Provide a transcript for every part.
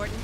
Gordon.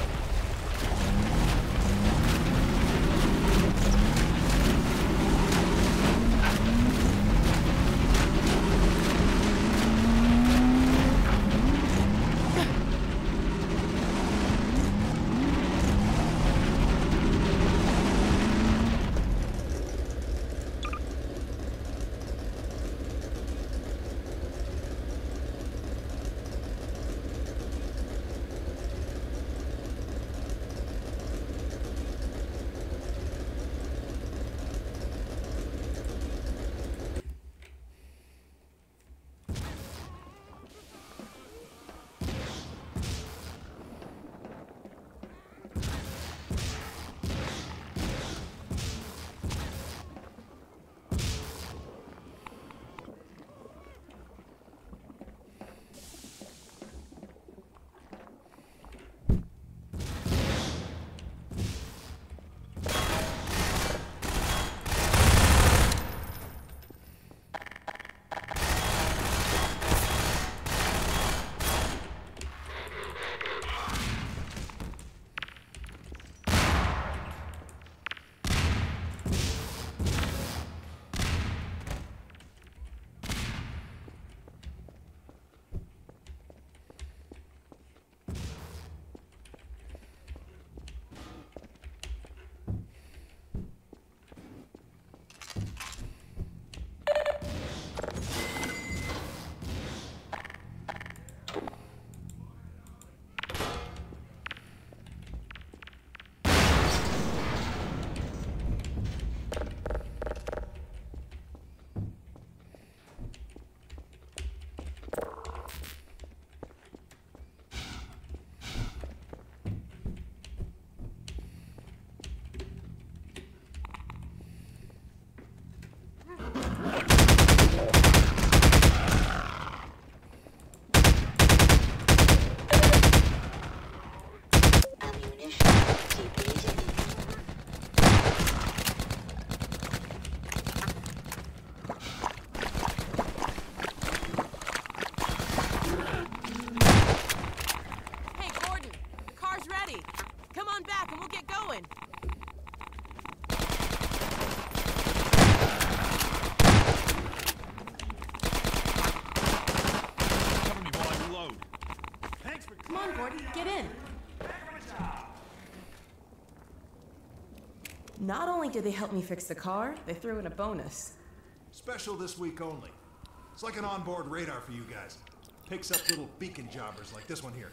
Not only did they help me fix the car, they threw in a bonus. Special this week only. It's like an onboard radar for you guys. Picks up little beacon jobbers like this one here.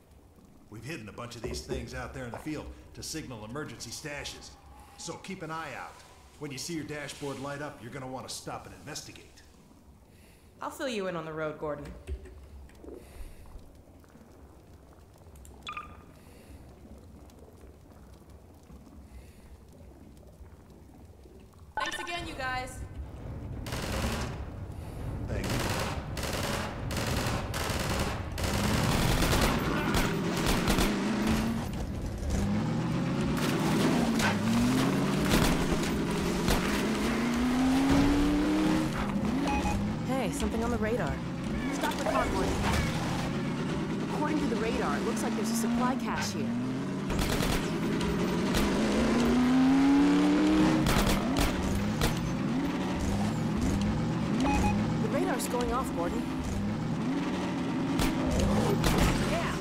We've hidden a bunch of these things out there in the field to signal emergency stashes. So keep an eye out. When you see your dashboard light up, you're gonna want to stop and investigate. I'll fill you in on the road, Gordon. Thanks again, you guys. Thank you. Hey, something on the radar. Stop the car, Gordon. According to the radar, it looks like there's a supply cache here. Radar's going off, Gordon. Yeah.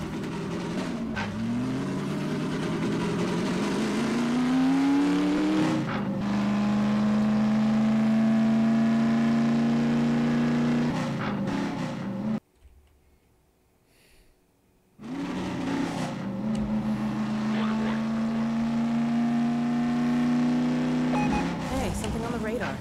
Hey, something on the radar.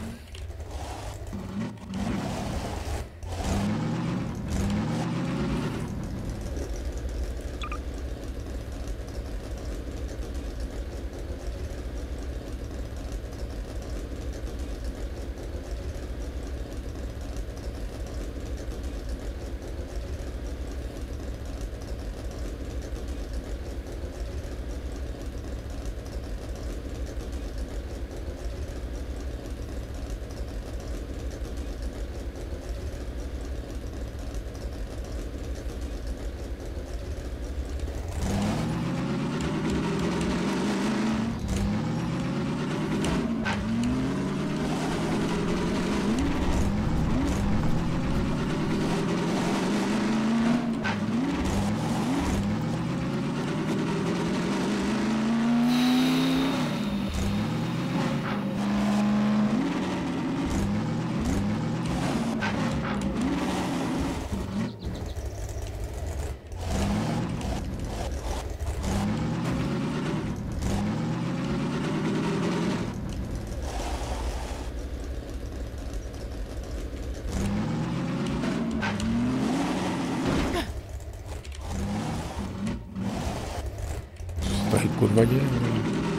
kurva jävlar.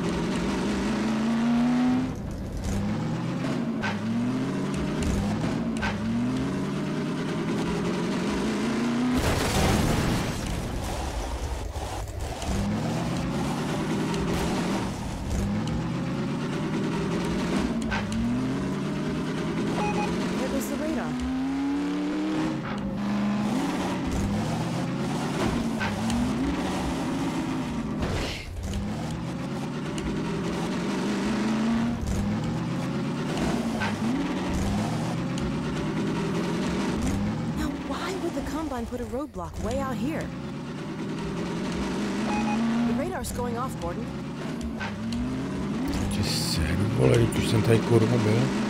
There goes the radar. Now, why would the Combine put a roadblock way out here? The radar's going off, Gordon. Ce servo lì tu senti il curva bene?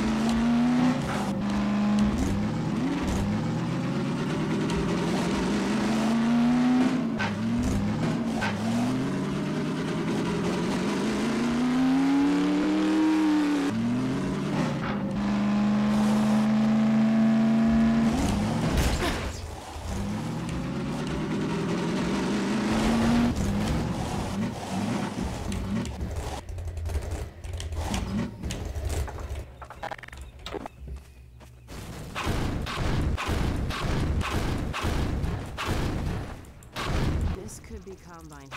This could be Combine.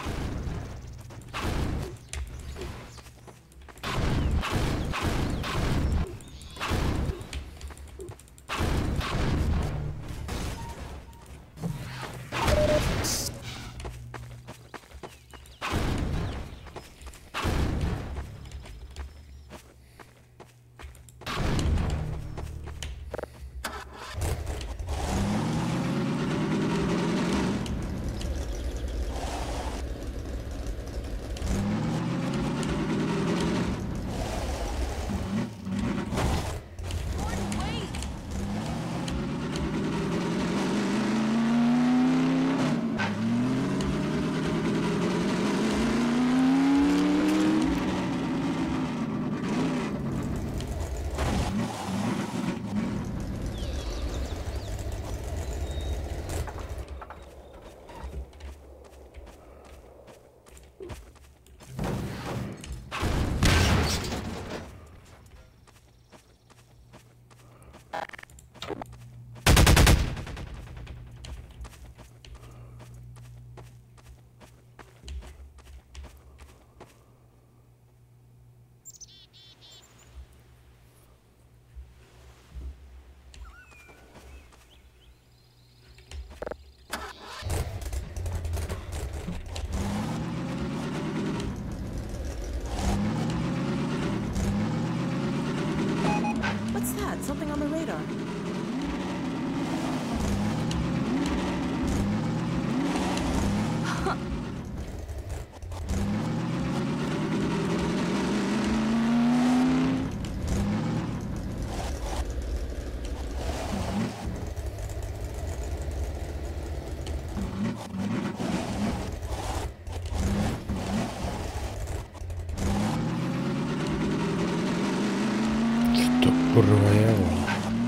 What's that? Something on the radar. Sto kurva jävlar.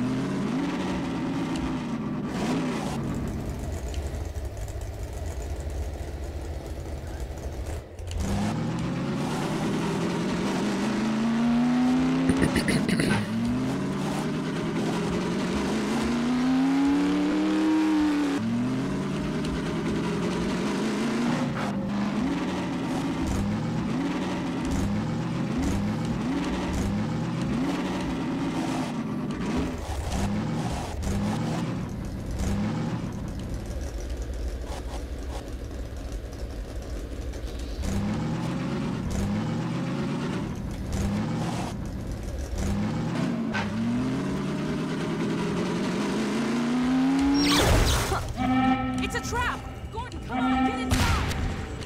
It's a trap! Gordon, come on, get inside!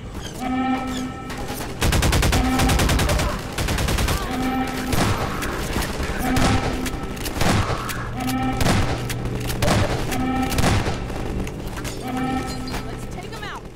Let's take him out!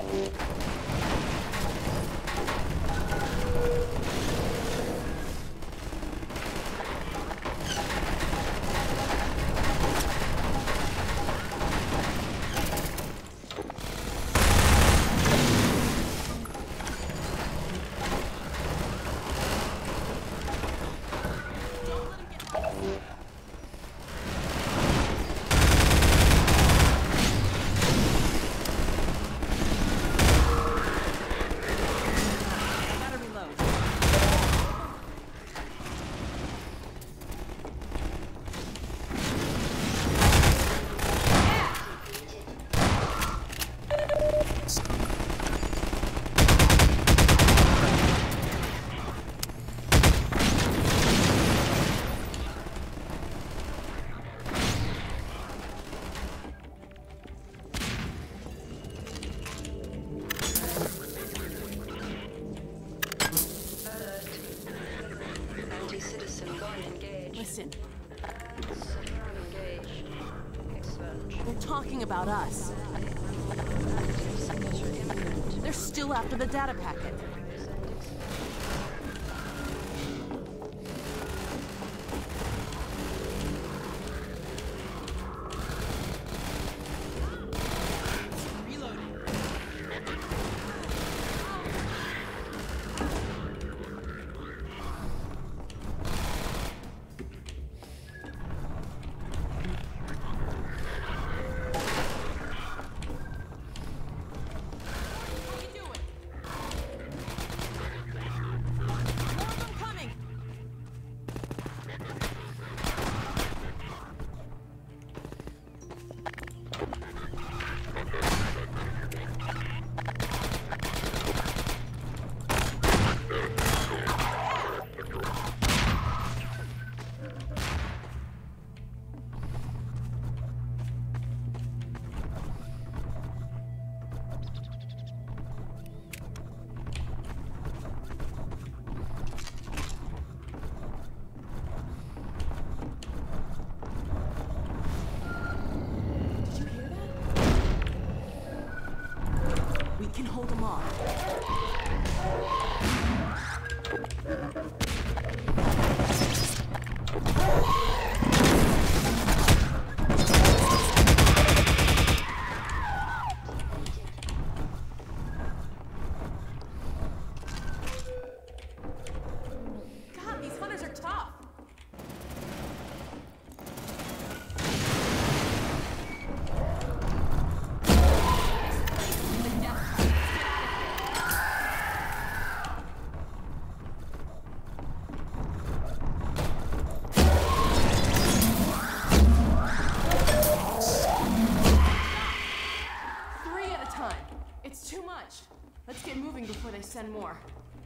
Listen. They're talking about us. They're still after the data packet. We can hold them off. God, these hunters are tough. It's too much. Let's get moving before they send more.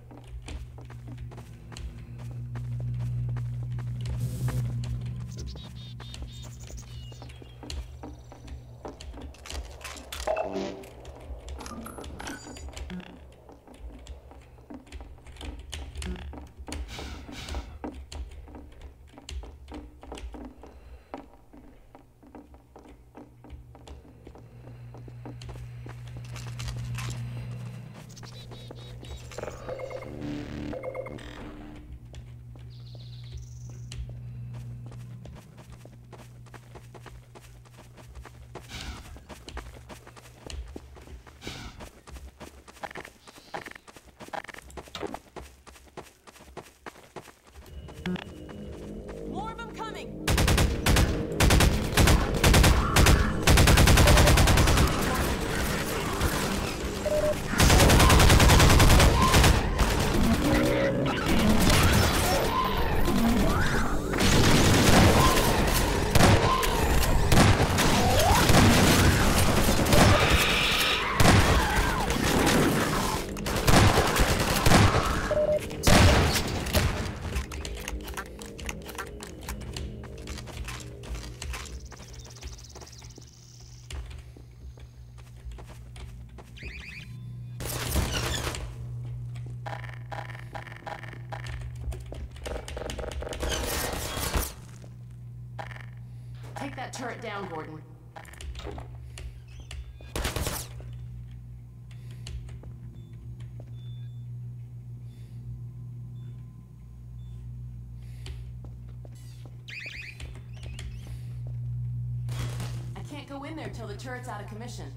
More of them coming! Take that turret down, Gordon. in there till the turret's out of commission.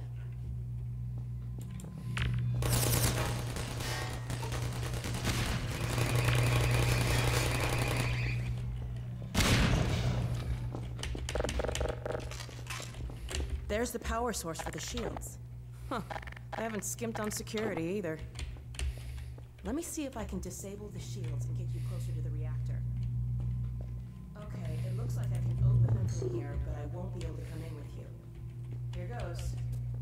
There's the power source for the shields. Huh. I haven't skimped on security either. Let me see if I can disable the shields and get you closer to the reactor. Okay, it looks like I can open them from here, but I won't be able to come in with you. Here goes.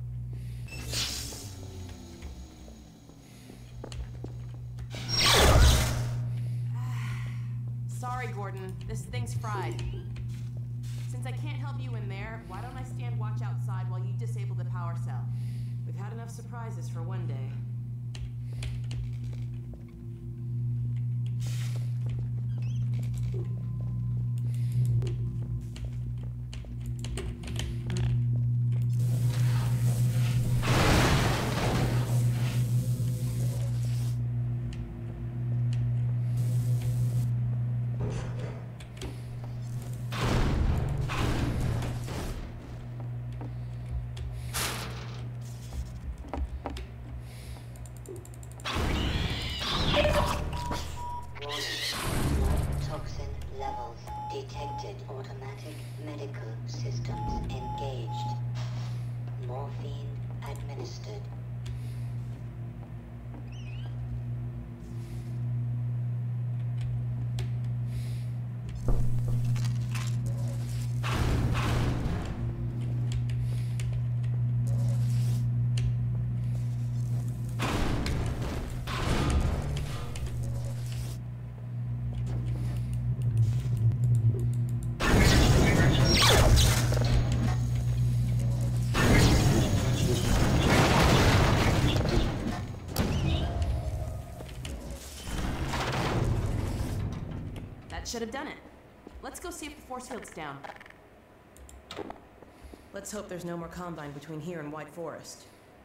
Sorry, Gordon. This thing's fried. Since I can't help you in there, why don't I stand watch outside while you disable the power cell? We've had enough surprises for one day. Detected. Automatic medical systems engaged. Morphine administered. Should have done it. Let's go see if the force field's down. Let's hope there's no more Combine between here and White Forest.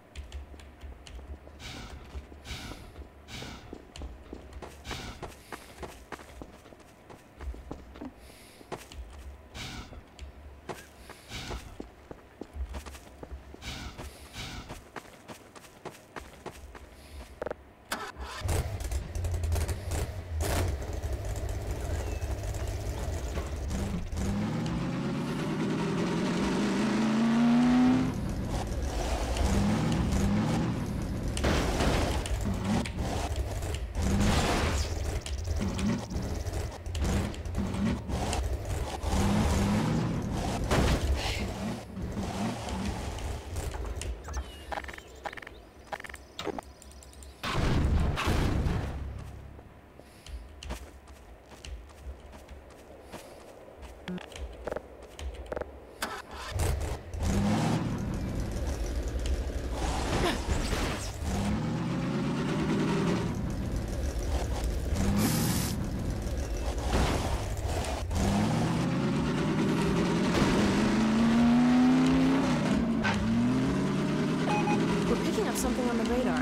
Something on the radar.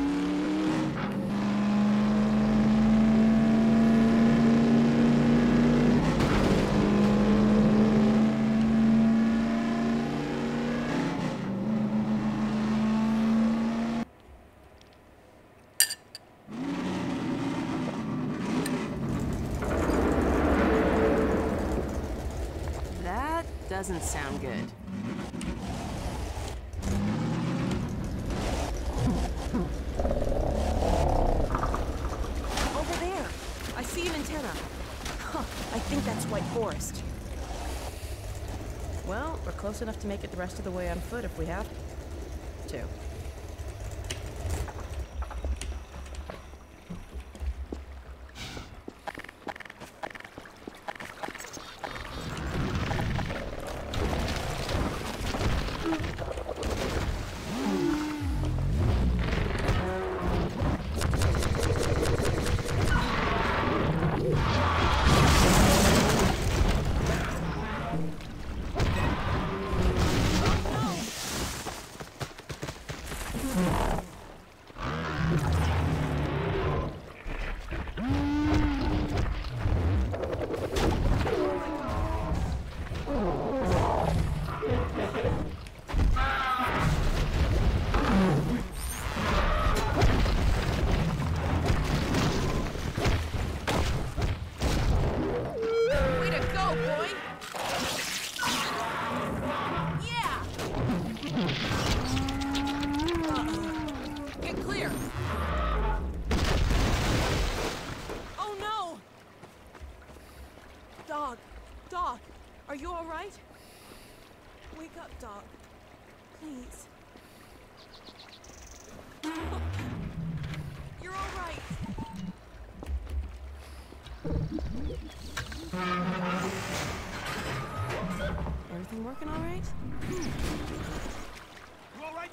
That doesn't sound good. I think that's White Forest. Well, we're close enough to make it the rest of the way on foot if we have to.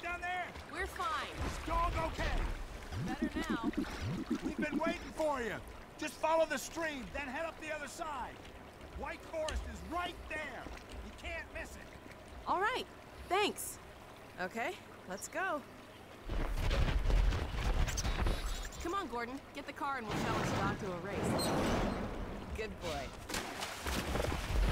down there? We're fine. Is dog okay? Better now. We've been waiting for you. Just follow the stream, then head up the other side. White Forest is right there. You can't miss it. All right. Thanks. Okay, let's go. Come on, Gordon. Get the car and we'll challenge Doc to a race. Good boy.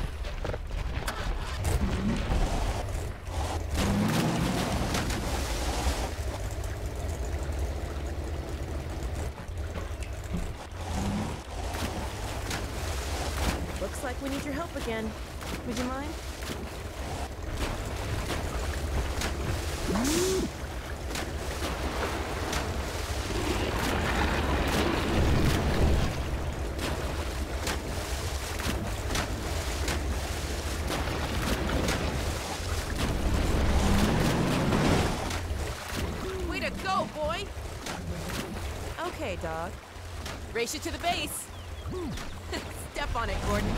Looks like we need your help again. Would you mind? Way to go, boy! Okay, dog. Race you to the base. Step on it, Gordon.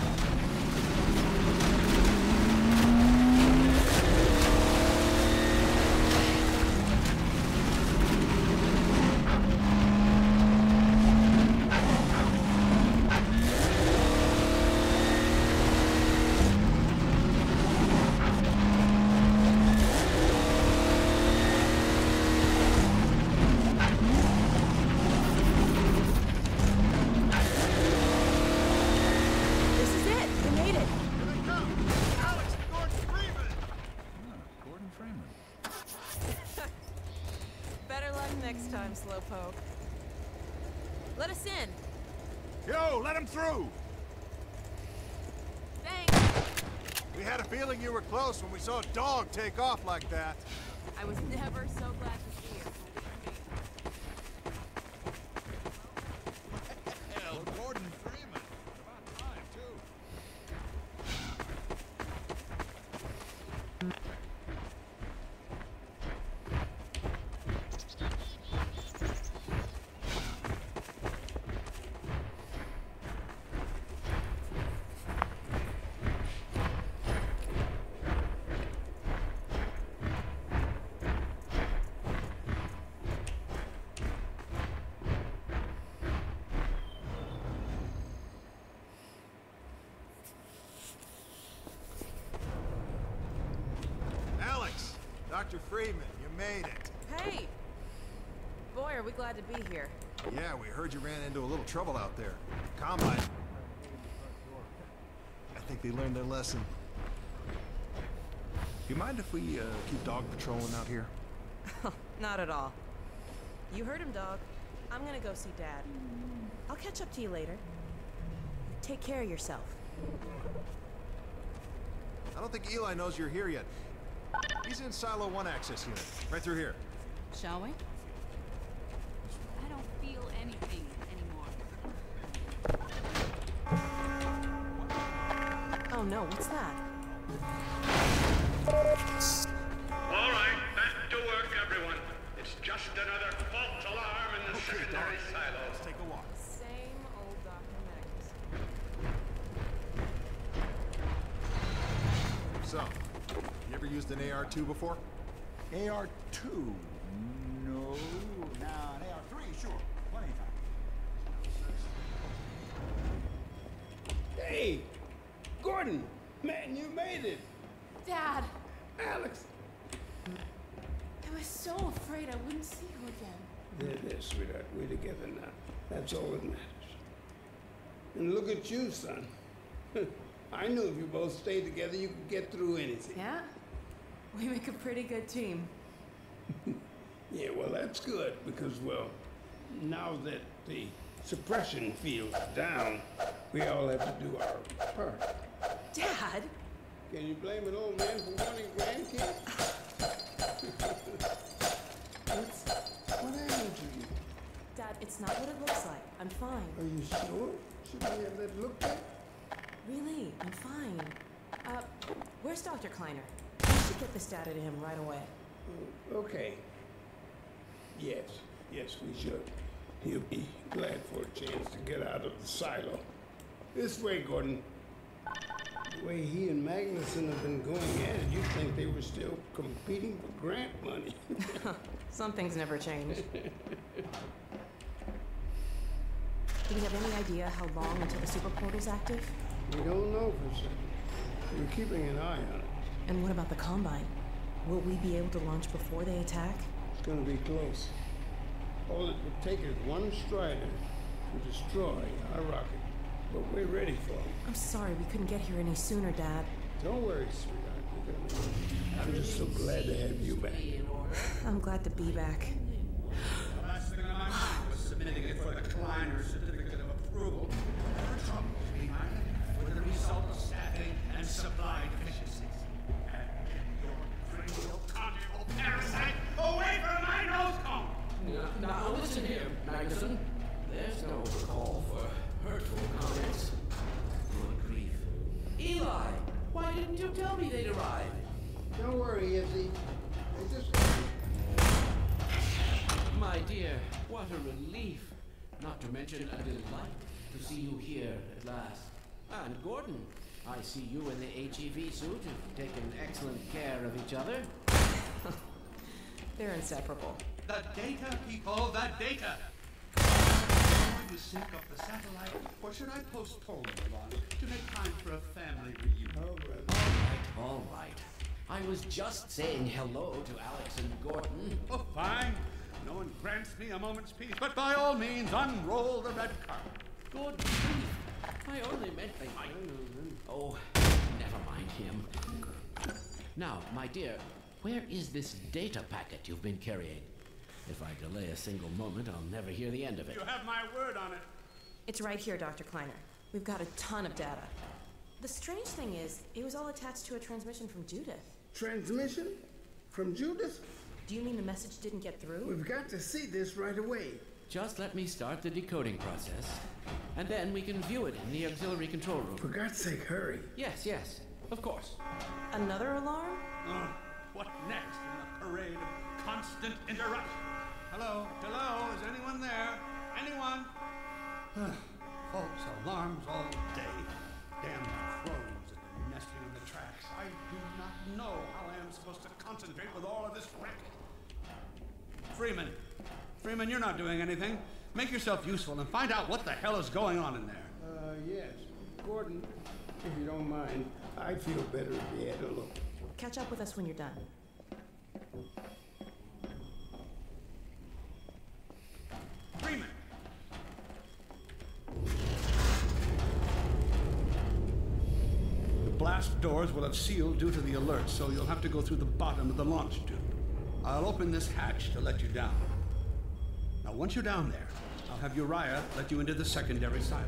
Next time, Slowpoke. Let us in. Yo, let him through. Thanks. We had a feeling you were close when we saw a dog take off like that. I was never so glad to see you. Hell, Gordon Freeman. About time, too. Dr. Freeman, you made it. Hey! Boy, are we glad to be here. Yeah, we heard you ran into a little trouble out there. Combine. I think they learned their lesson. Do you mind if we keep dog patrolling out here? Not at all. You heard him, dog. I'm gonna go see Dad. I'll catch up to you later. Take care of yourself. I don't think Eli knows you're here yet. He's in Silo 1 access unit, right through here. Shall we? I don't feel anything anymore. Oh no, what's that? All right, back to work, everyone. It's just another false alarm in the secondary silo. Let's take a walk. Same old Dr. Magnus. So, you ever used an AR-2 before? AR-2? No. Nah, an AR-3, sure. Plenty of time. Hey! Gordon! Man, you made it! Dad! Alex! I was so afraid I wouldn't see you again. There, sweetheart. We're together now. That's all that matters. And look at you, son. I knew if you both stayed together, you could get through anything. Yeah? We make a pretty good team. Yeah, well, that's good, because, well, now that the suppression field's down, we all have to do our part. Dad? Can you blame an old man for wanting grandkids? What happened to you? Dad, it's not what it looks like. I'm fine. Are you sure? Should we have that looked at? Really, I'm fine. Where's Dr. Kleiner? We should get this data to him right away. Okay. Yes, we should. He'll be glad for a chance to get out of the silo. This way, Gordon. The way he and Magnuson have been going at it, you'd think they were still competing for grant money. Some things never change. Do we have any idea how long until the super portal's active? We don't know for certain. We're keeping an eye on it. And what about the Combine? Will we be able to launch before they attack? It's gonna be close. All it would take is one Strider to destroy our rocket. But we're ready for it. I'm sorry we couldn't get here any sooner, Dad. Don't worry, sweetheart. I'm just so glad to have you back. I'm glad to be back. The last thing on my mind was submitting it for the Kleiner certificate of approval. There are troubles behind it with the result of staffing and supply deficiencies. And your cranial conjugal parasite away from my nose cone! Now listen here, Magnuson. There's no call for hurtful comments. Good grief. Eli, why didn't you tell me they'd arrived? Don't worry, Izzy. They just... My dear, what a relief. Not to mention a delight to see you here at last. And Gordon, I see you in the HEV suit have taken excellent care of each other. They're inseparable. The data, people, the data! Should we sync up the satellite, or should I postpone the launch to make time for a family reunion? Oh, brother. All right. I was just saying hello to Alex and Gordon. Oh, fine. No one grants me a moment's peace, but by all means, unroll the red carpet. Good grief. I only meant they might. Oh, never mind him. Now, my dear, where is this data packet you've been carrying? If I delay a single moment, I'll never hear the end of it. You have my word on it. It's right here, Dr. Kleiner. We've got a ton of data. The strange thing is, it was all attached to a transmission from Judith. Transmission? From Judith? Do you mean the message didn't get through? We've got to see this right away. Just let me start the decoding process, and then we can view it in the auxiliary control room. For God's sake, hurry. Yes, of course. Another alarm? What next in the parade of constant interruption? Hello? Hello? Is anyone there? Anyone? False alarms all day. Damn crows that are nesting in the tracks. I do not know how I am supposed to concentrate with all of this racket. Freeman, you're not doing anything. Make yourself useful and find out what the hell is going on in there. Yes. Gordon, if you don't mind, I'd feel better if you had a look. Catch up with us when you're done. Freeman! The blast doors will have sealed due to the alert, so you'll have to go through the bottom of the launch tube. I'll open this hatch to let you down. Now, once you're down there, I'll have Uriah let you into the secondary silo.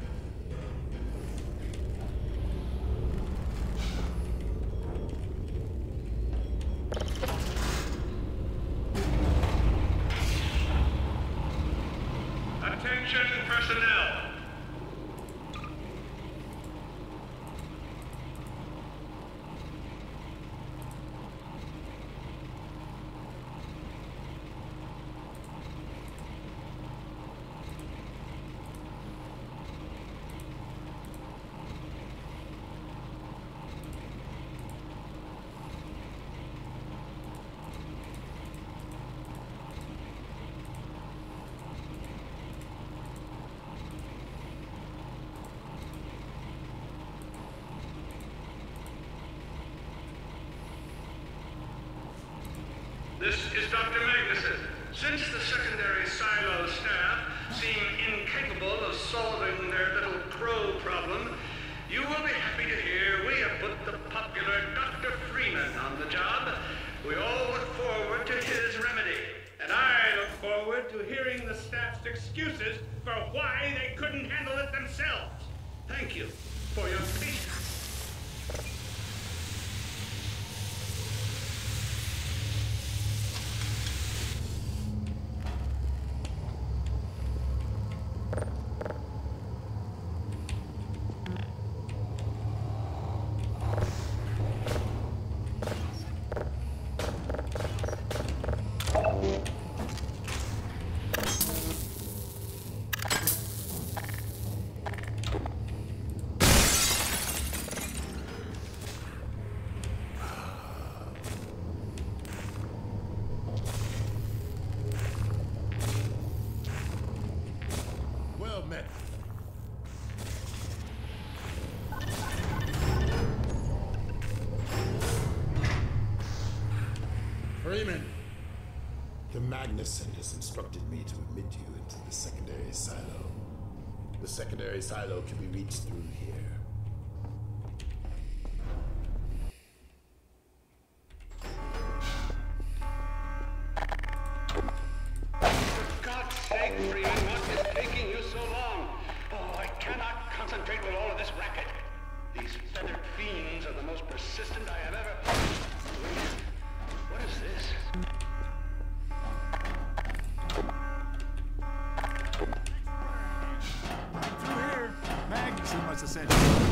Attention personnel. This is Dr. Magnuson. Since the secondary silo staff seem incapable of solving their little crow problem, you will be happy to hear we have put the popular Dr. Freeman on the job. We all look forward to his remedy. And I look forward to hearing the staff's excuses for why they couldn't handle it themselves. Thank you for your patience. met. Freeman! The Magnuson has instructed me to admit you into the secondary silo. The secondary silo can be reached through here. For God's sake, Freeman, what is taking you so long? Oh, I cannot concentrate with all of this racket. These feathered fiends are the most persistent I have ever... What is this? Through here. Magnuson must have sent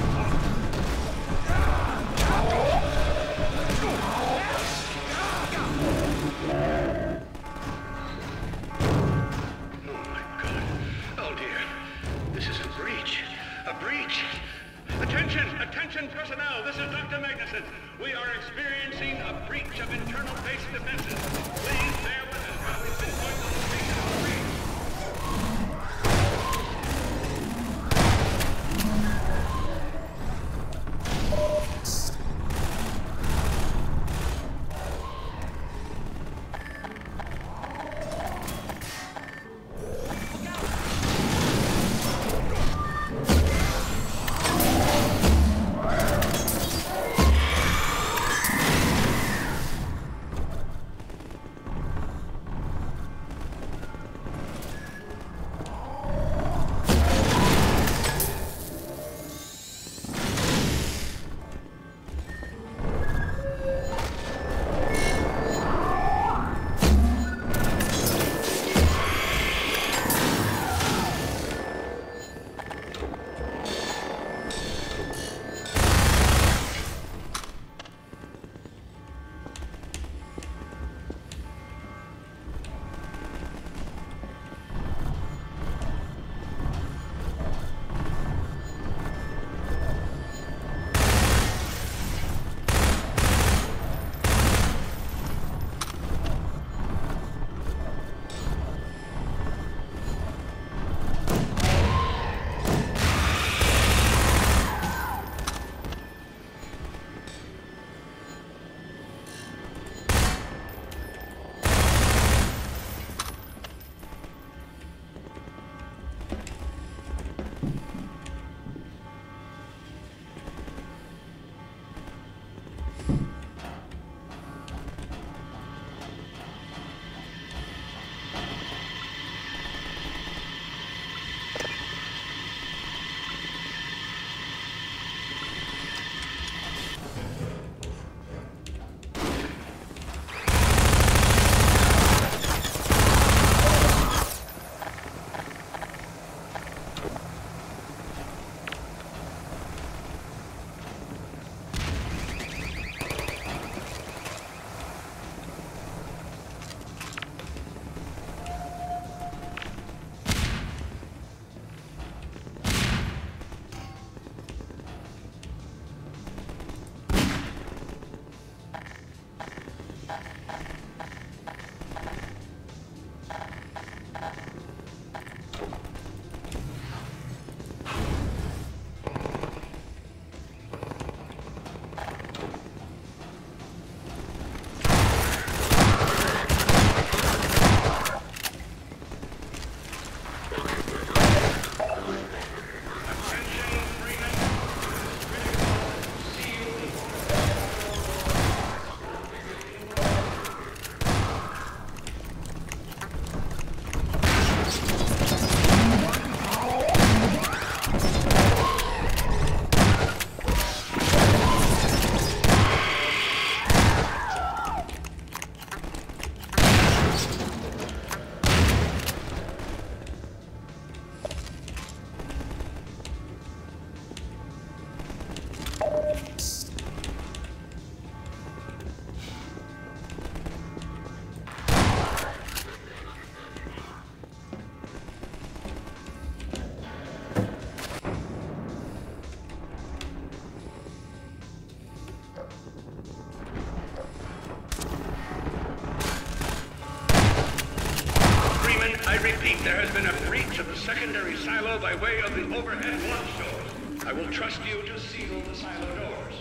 Oh dear. This is a breach. A breach. Attention! Attention personnel! This is Dr. Magnuson. We are experiencing a breach of internal base defenses. Please bear with us while we pinpoint the location of the breach. repeat, there has been a breach of the secondary silo by way of the overhead launch doors. I will trust you to seal the silo doors.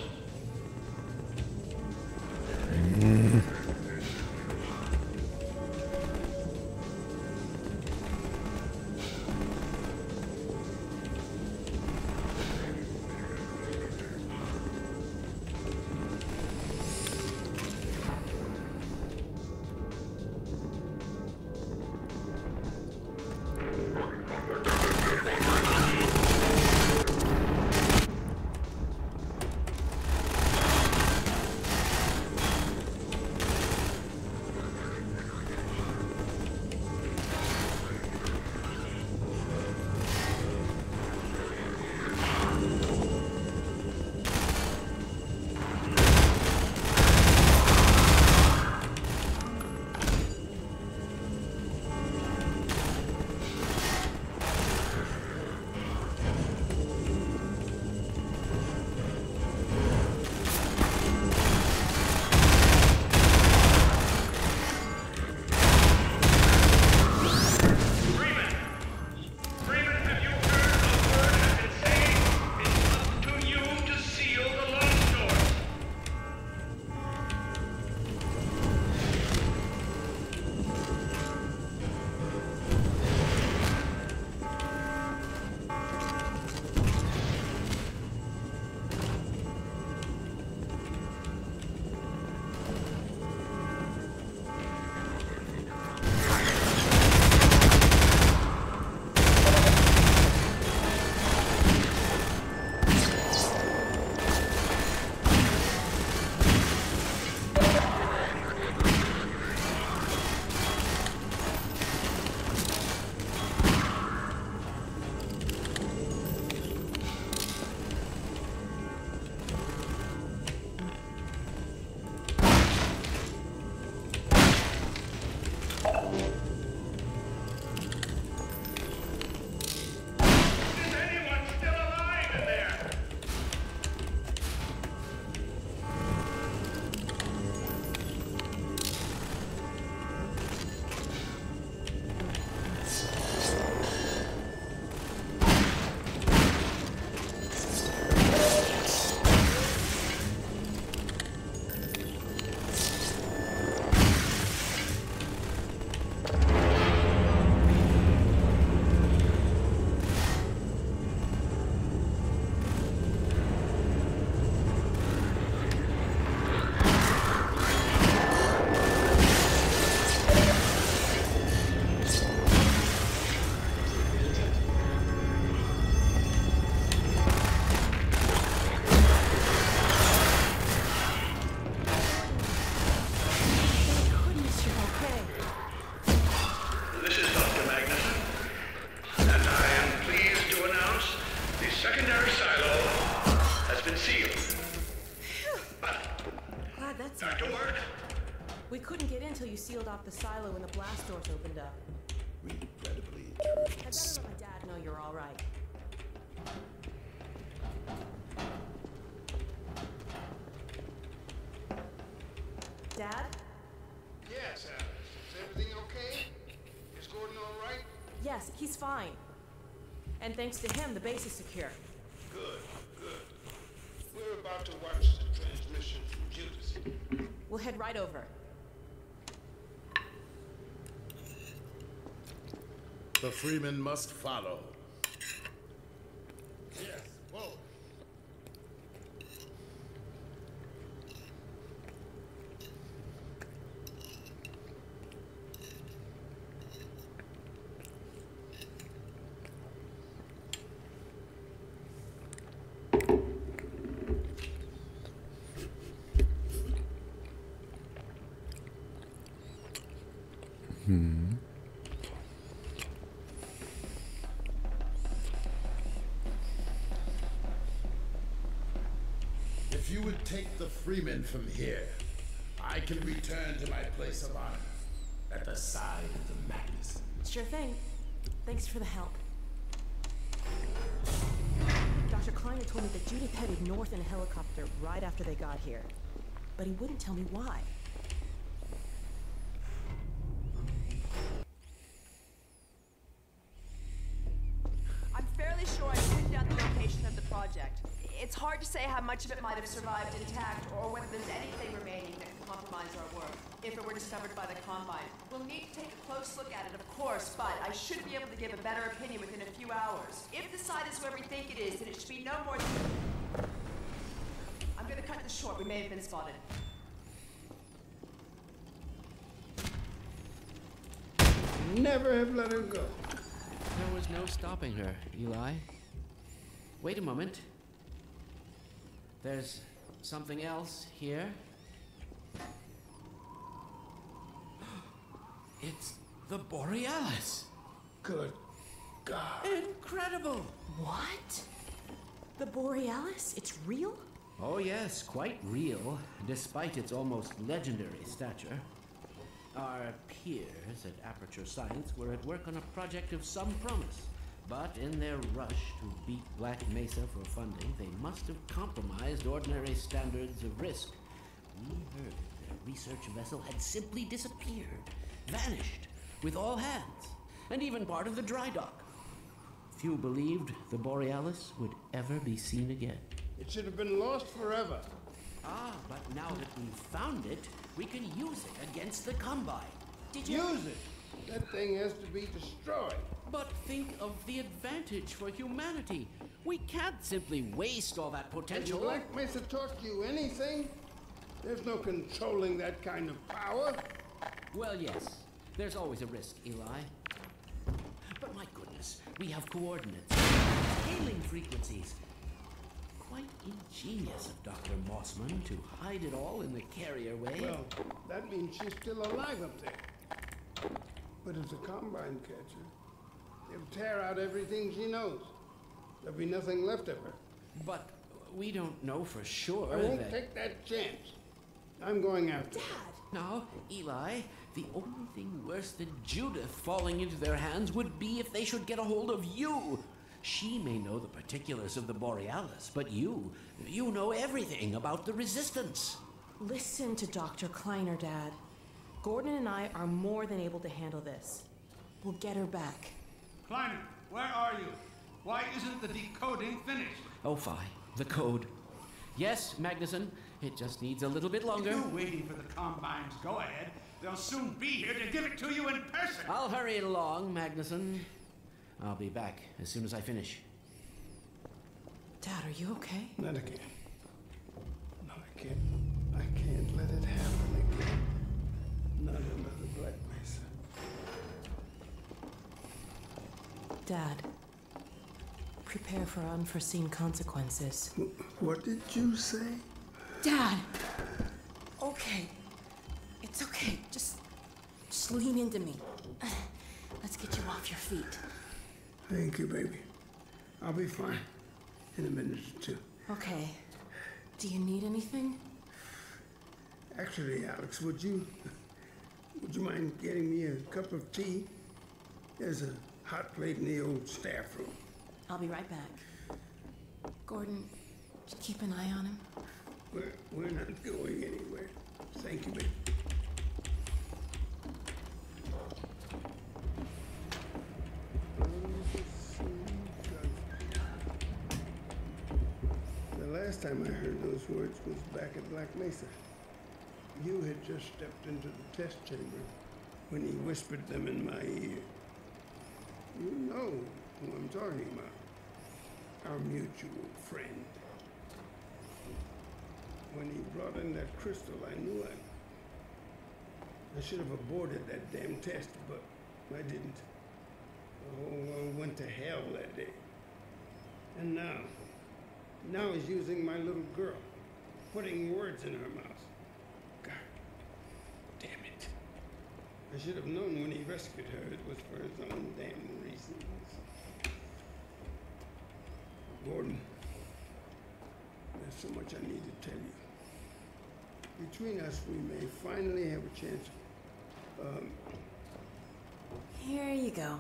We couldn't get in until you sealed off the silo when the blast doors opened up. Regrettably I true. better let my dad know you're all right. Dad? Yes, Alice. Is everything okay? Is Gordon all right? Yes, he's fine. And thanks to him, the base is secure. Good, good. We're about to watch the transmission from Judas. We'll head right over. The Freeman must follow. Yes, whoa. If you would take the Freeman from here, I can return to my place of honor at the side of the Magnus. Sure thing. Thanks for the help. Dr. Kleiner told me that Judith headed north in a helicopter right after they got here. But he wouldn't tell me why. It's hard to say how much of it might have survived intact or whether there's anything remaining that could compromise our work if it were discovered by the Combine. We'll need to take a close look at it, of course, but I should be able to give a better opinion within a few hours. If the site is where we think it is, then it should be no more than... I'm gonna cut this short. We may have been spotted. Never have let her go. There was no stopping her, Eli. Wait a moment. There's something else here. It's the Borealis. Good God. Incredible! What? The Borealis? It's real? Oh yes, quite real, despite its almost legendary stature. Our peers at Aperture Science were at work on a project of some promise, but in their rush to beat Black Mesa for funding, they must have compromised ordinary standards of risk. We heard their research vessel had simply disappeared, vanished, with all hands, and even part of the dry dock. Few believed the Borealis would ever be seen again. It should have been lost forever. Ah, but now that we've found it, we can use it against the Combine. Did you... Use it! That thing has to be destroyed. But think of the advantage for humanity. We can't simply waste all that potential. Has Black Mesa taught you anything? There's no controlling that kind of power. Well, yes. There's always a risk, Eli. But my goodness, we have coordinates, hailing frequencies. Quite ingenious of Dr. Mossman to hide it all in the carrier way. Well, that means she's still alive up there. But as a Combine catcher, they'll tear out everything she knows. There'll be nothing left of her. But we don't know for sure I won't take that chance. I'm going after her. Dad! Now, Eli, the only thing worse than Judith falling into their hands would be if they should get a hold of you. She may know the particulars of the Borealis, but you know everything about the Resistance. Listen to Dr. Kleiner, Dad. Gordon and I are more than able to handle this. We'll get her back. Kleiner, where are you? Why isn't the decoding finished? Oh, fine. The code. Yes, Magnuson. It just needs a little bit longer. If you're waiting for the Combine's go-ahead, they'll soon be here to give it to you in person. I'll hurry it along, Magnuson. I'll be back as soon as I finish. Dad, are you okay? Not again. No, I can't let it happen again. Not another Black Mesa. Dad, prepare for unforeseen consequences. What did you say? Dad! Okay. It's okay. Just lean into me. Let's get you off your feet. Thank you, baby. I'll be fine in a minute or two. Okay. Do you need anything? Actually, Alex, would you mind getting me a cup of tea? There's a hot plate in the old staff room. I'll be right back. Gordon, just keep an eye on him. We're not going anywhere. Thank you, baby. The last time I heard those words was back at Black Mesa. You had just stepped into the test chamber when he whispered them in my ear. You know who I'm talking about. Our mutual friend. When he brought in that crystal, I knew I should have aborted that damn test, but I didn't. Oh, I went to hell that day. And now he's using my little girl, putting words in her mouth. God damn it. I should have known when he rescued her it was for his own damn reasons. Gordon, there's so much I need to tell you. Between us, we may finally have a chance. Here you go.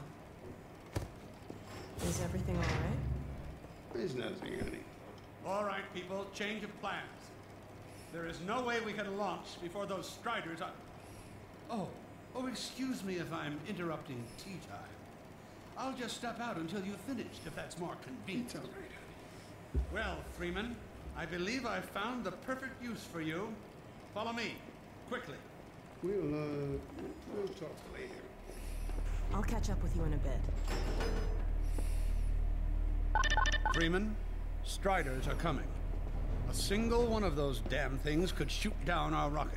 Is everything all right? There's nothing, honey. All right, people, change of plans. There is no way we can launch before those Striders are... Oh, excuse me if I'm interrupting tea time. I'll just step out until you've finished, if that's more convenient. It's all right, honey. Well, Freeman, I believe I found the perfect use for you. Follow me, quickly. We'll talk later. I'll catch up with you in a bit. Freeman, Striders are coming. A single one of those damn things could shoot down our rocket.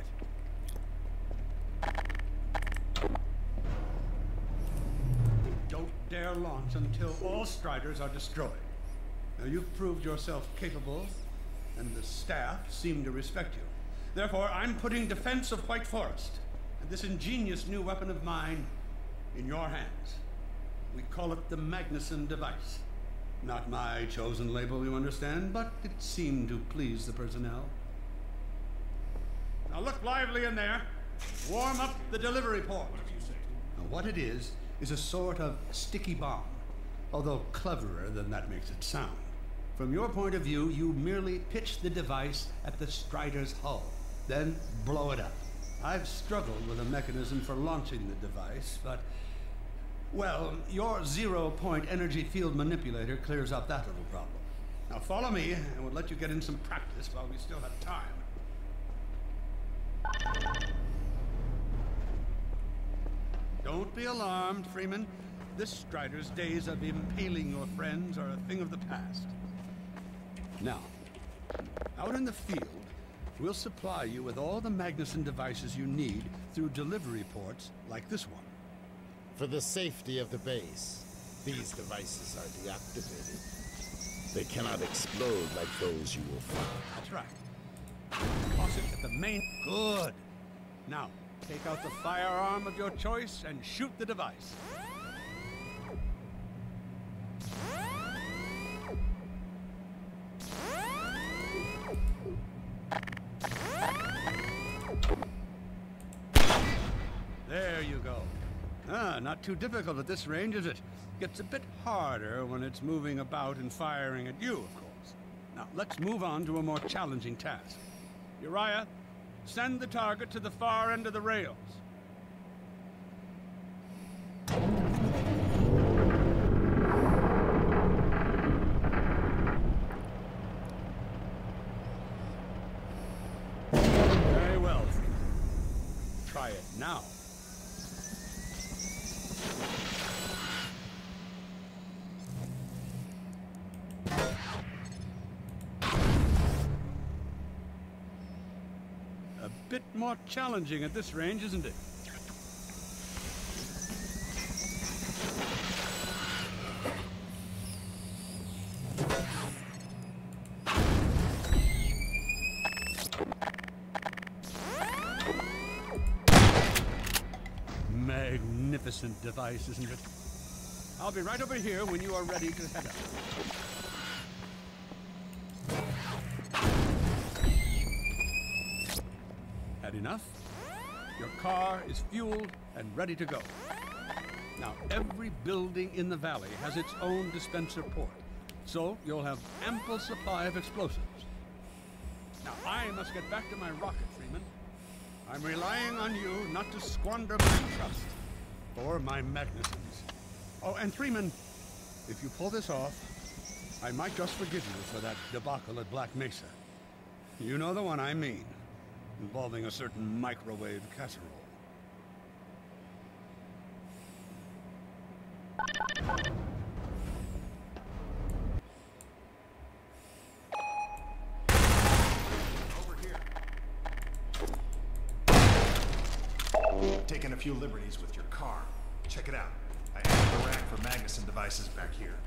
Don't dare launch until all Striders are destroyed. Now, you've proved yourself capable, and the staff seem to respect you. Therefore, I'm putting defense of White Forest and this ingenious new weapon of mine in your hands. We call it the Magnuson device. Not my chosen label, you understand, but it seemed to please the personnel. Now look lively in there. Warm up the delivery port. Now what it is a sort of sticky bomb, although cleverer than that makes it sound. From your point of view, you merely pitch the device at the Strider's hull, then blow it up. I've struggled with a mechanism for launching the device, but, well, your zero-point energy field manipulator clears up that little problem. Now follow me, and we'll let you get in some practice while we still have time. Don't be alarmed, Freeman. This Strider's days of impaling your friends are a thing of the past. Now, out in the field, we'll supply you with all the Magnuson devices you need through delivery ports like this one. For the safety of the base, these devices are deactivated. They cannot explode like those you will find. That's right. Toss it at the main... Good. Now, take out the firearm of your choice and shoot the device. There you go. Not too difficult at this range, is it? Gets a bit harder when it's moving about and firing at you, of course. Now, let's move on to a more challenging task. Uriah, send the target to the far end of the rails. Very well. Try it now. A bit more challenging at this range, isn't it? Magnificent device, isn't it? I'll be right over here when you are ready to head out. Had enough? Your car is fueled and ready to go. Now, every building in the valley has its own dispenser port, so you'll have ample supply of explosives. Now, I must get back to my rocket, Freeman. I'm relying on you not to squander my trust or my Magnusons. Oh, and Freeman, if you pull this off, I might just forgive you for that debacle at Black Mesa. You know the one I mean, involving a certain microwave casserole. Over here. Taking a few liberties with your car. Check it out. I added a rack for Magnuson devices back here.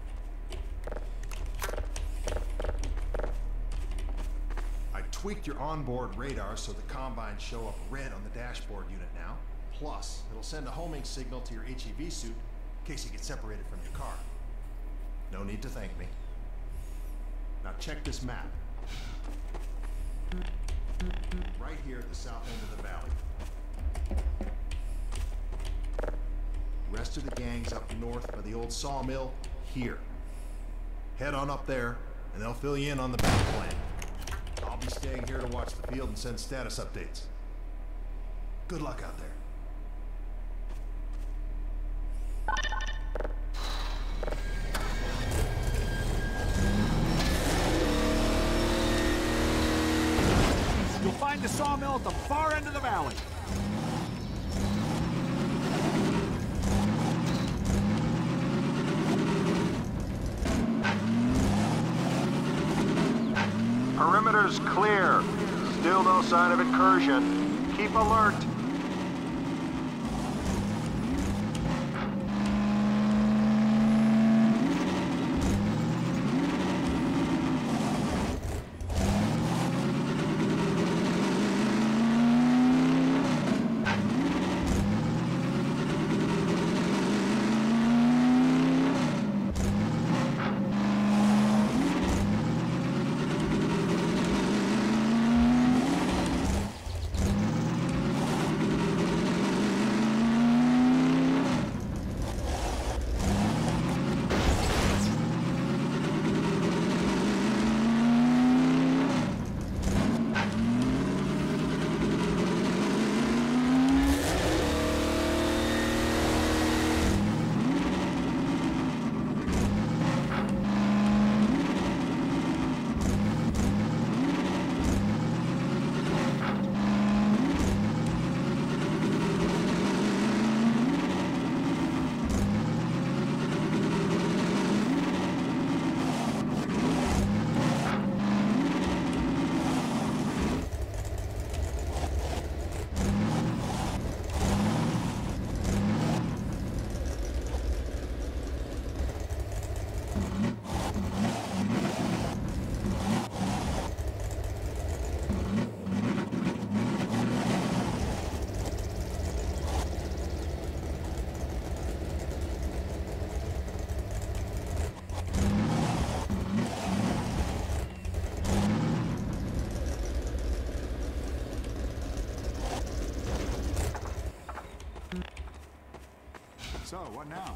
I tweaked your onboard radar so the combines show up red on the dashboard unit now. Plus, it'll send a homing signal to your HEV suit in case you get separated from your car. No need to thank me. Now check this map. Right here at the south end of the valley. Rest of the gang's up north by the old sawmill here. Head on up there, and they'll fill you in on the battle plan. I'll be staying here to watch the field and send status updates. Good luck out there. sawmill at the far end of the valley. Perimeter's clear. Still no sign of incursion. Keep alert. So, what now?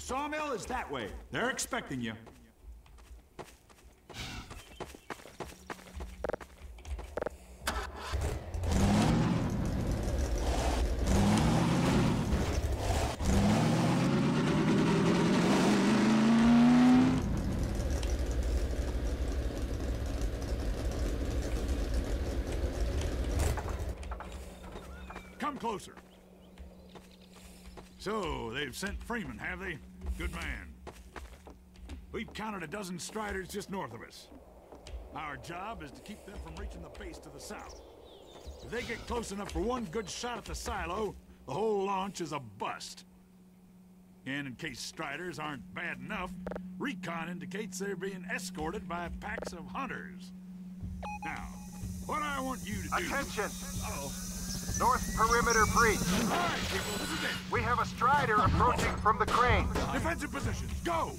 sawmill is that way. They're expecting you. Come closer. So, they've sent Freeman, have they? Good man. We've counted a dozen Striders just north of us. Our job is to keep them from reaching the base to the south. If they get close enough for one good shot at the silo, the whole launch is a bust. And in case Striders aren't bad enough, recon indicates they're being escorted by packs of hunters. Now, what I want you to do... Attention! Uh-oh. North perimeter breach. All right, people, this is it. We have a Strider approaching from the crane. Defensive positions, go!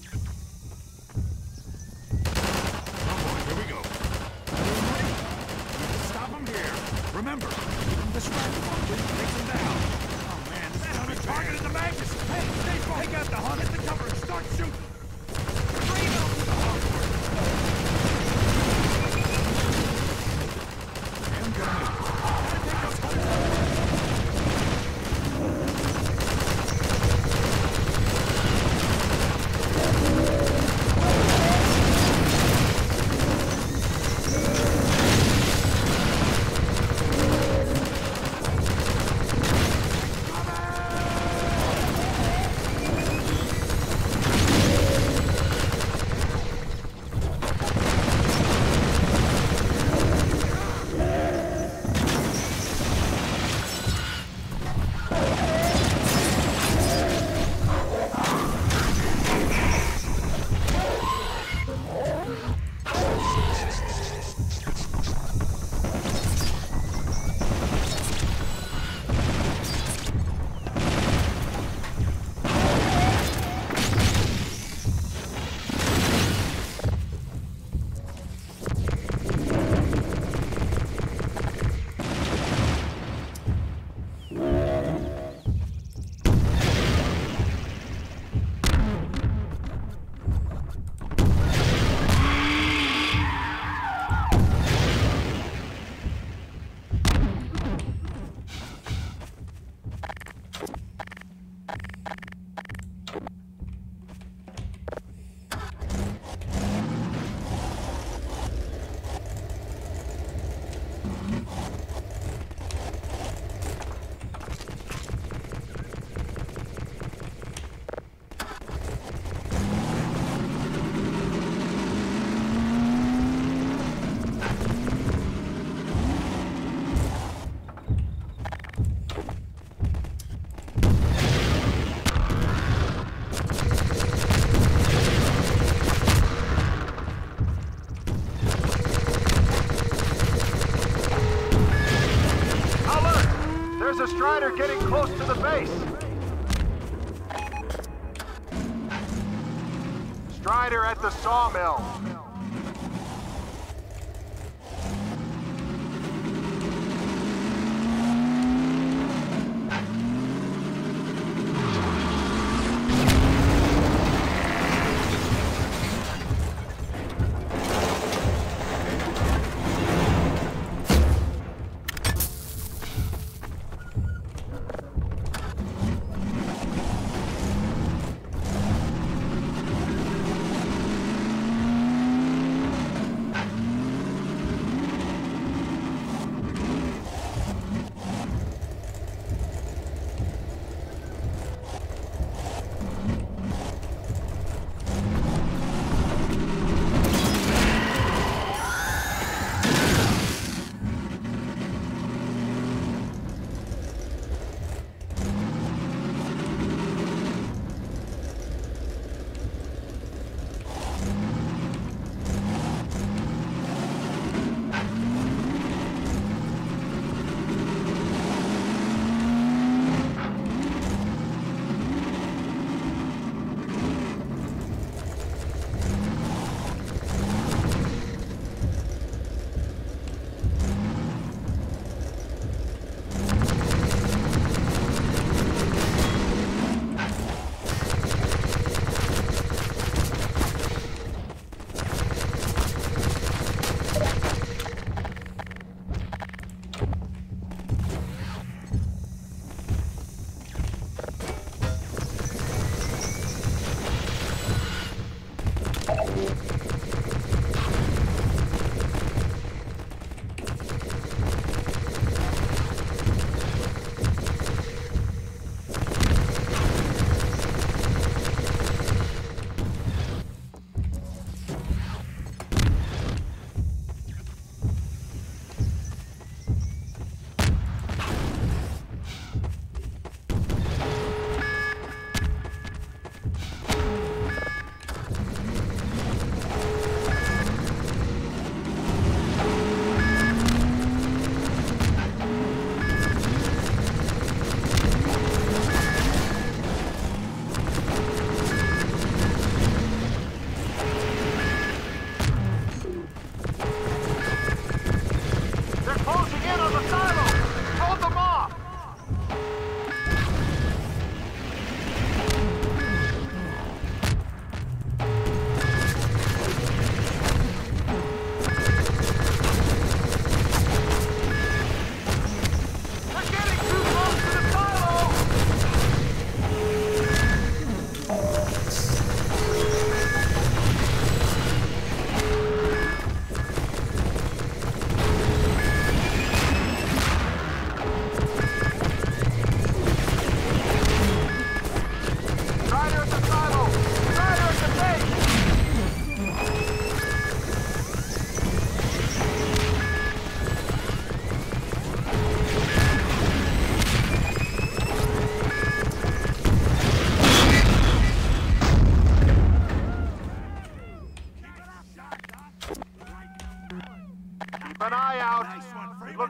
Oh boy, here we go. Stop them here. Remember, the Strider function takes them down. Oh man, this hunter targeted the Magnus. Hey, stay focused. Take out the hunter. Get the cover and start shooting. Bring out to the hardware. I'm gonna take those hunters. There's a Strider getting close to the base. Strider at the sawmill.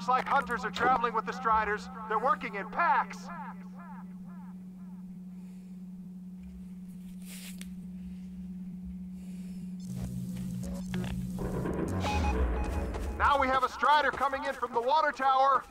Looks like hunters are traveling with the Striders. They're working in packs. Now we have a Strider coming in from the water tower.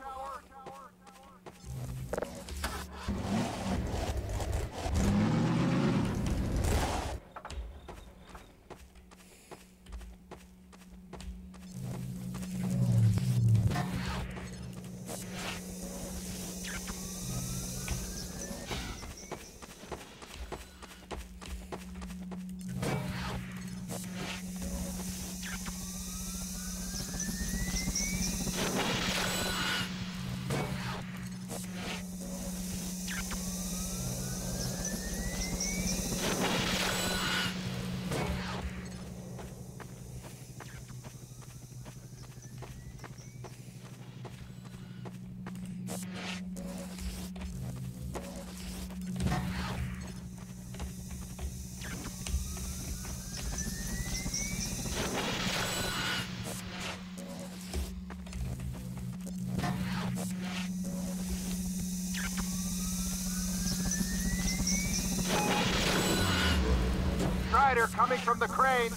Strider coming from the crane.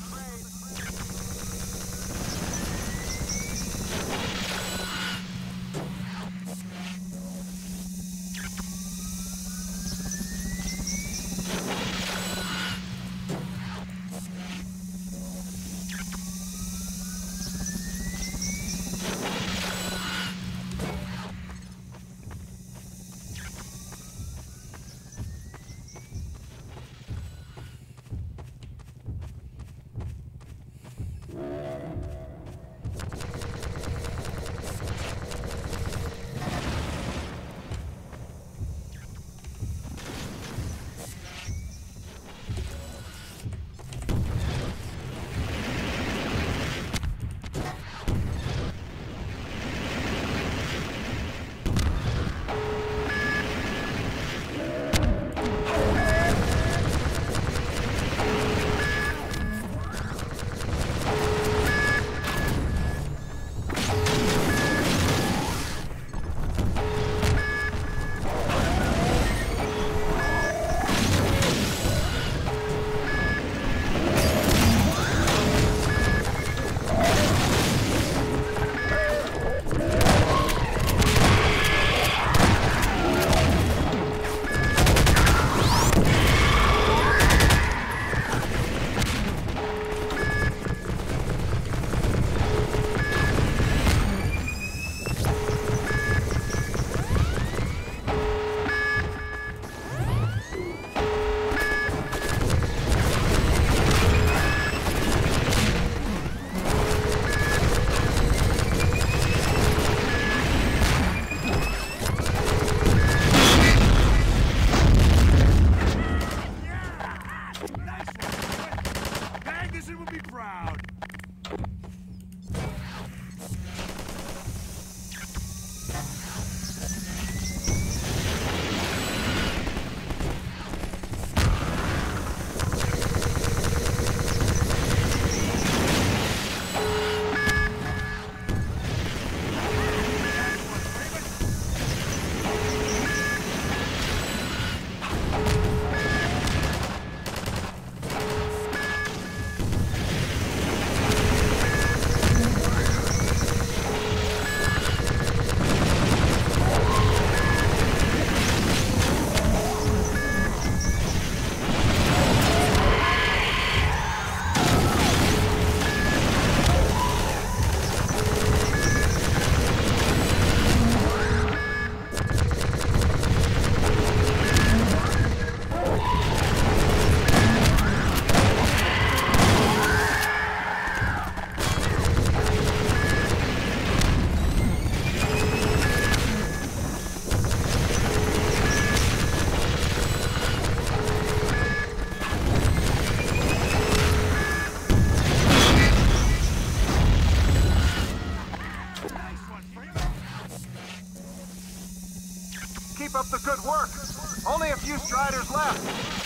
Keep up the good work. Only a few Striders left.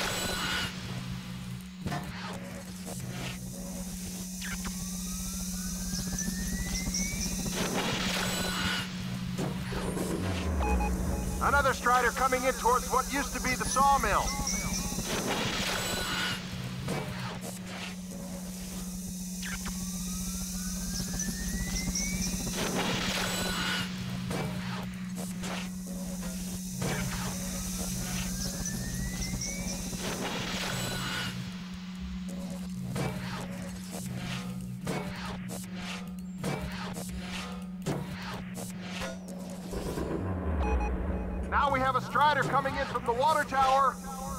Another Strider coming in towards what used to be the sawmill. Now we have a Strider coming in from the water tower.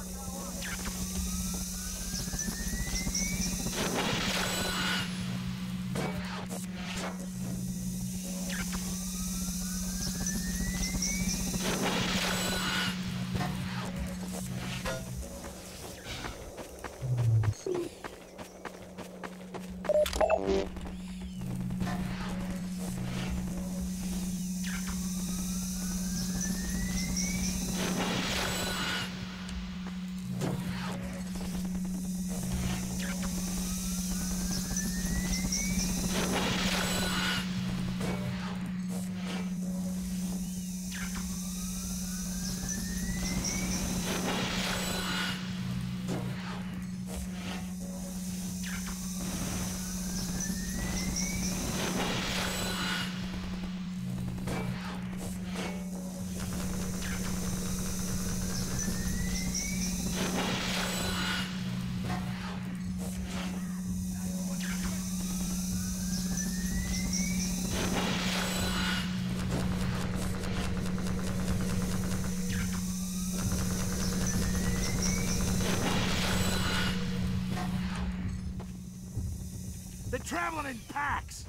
They're traveling in packs!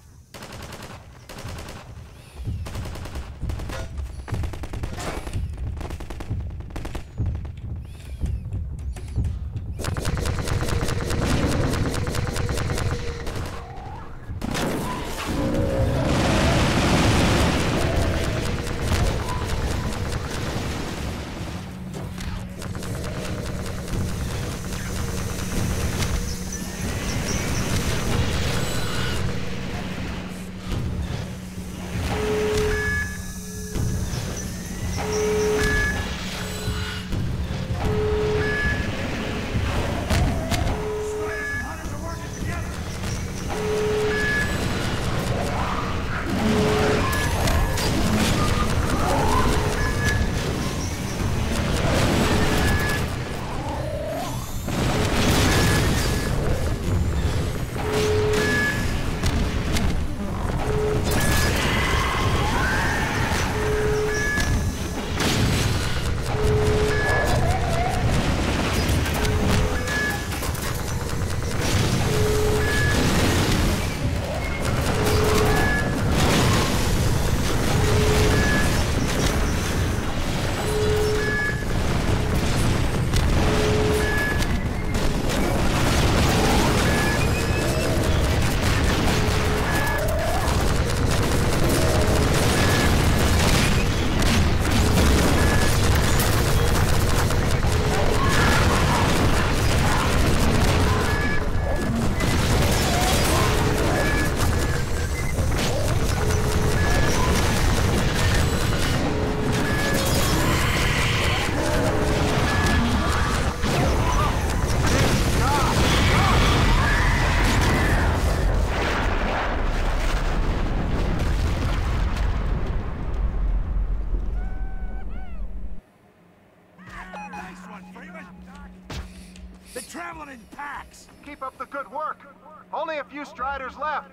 They're traveling in packs! Keep up the good work. Only a few Striders left.